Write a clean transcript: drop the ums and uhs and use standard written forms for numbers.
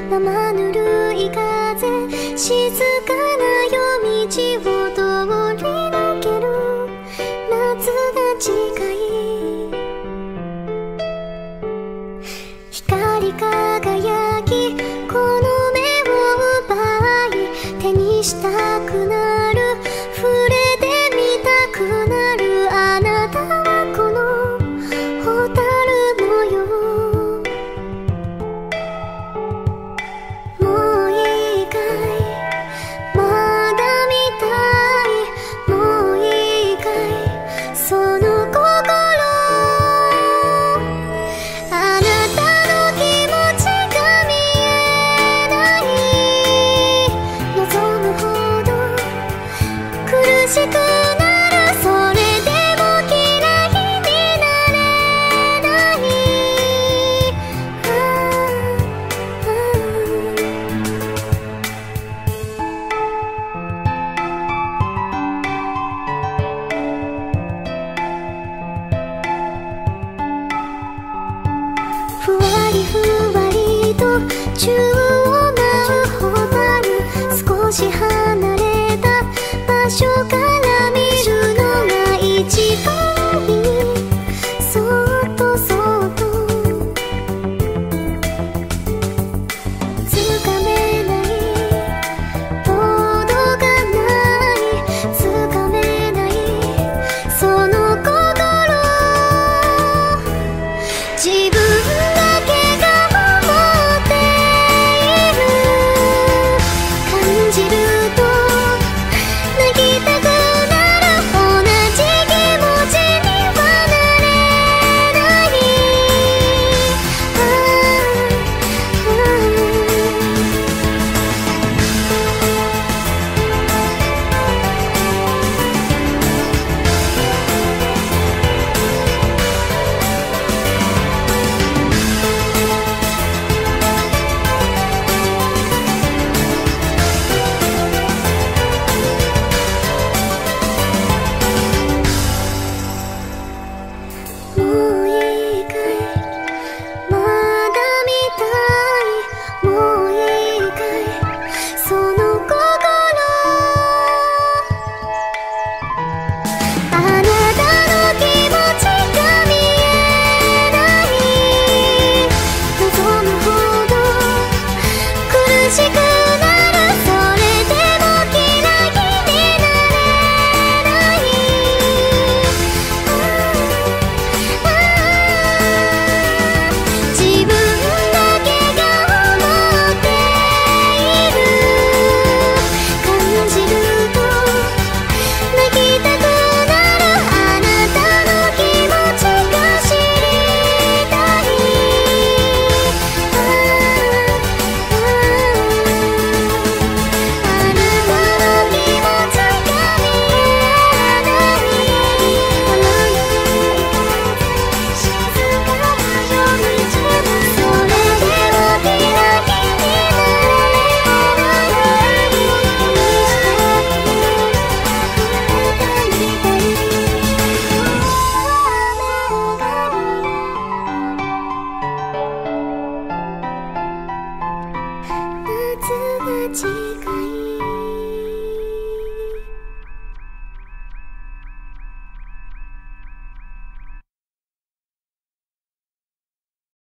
生ぬるい風、静かな夜道を通り抜ける。夏が近い。光り輝き、この目を奪い、手にしたくなる、触れてみたくなる。あなたはこの蛍のよう。もういいかい、まだ見たい。もういいかい、その心。あなたの気持ちが見えない。望むほど苦しくなる。それでも嫌いになれない。ふわりふわりと宙を舞う蛍、少し離れた場所から見るのが一番いい。そっとそっとつかめない、届かない、つかめない、その心。自分だけが思っている。感じると泣きたくなる。同じ気持ちにはなれない。もういいかい、まだ見たい。もういいかい、その心。あなたの気持ちが見えない。望むほど苦しくなる。それでも嫌いになれない。自分だけが思っている。感じると泣きたくなる。あなたの気持ちが知りたい。あなたの気持ちが見えない。静かな夜道、それでも嫌いになれない。夏が近い。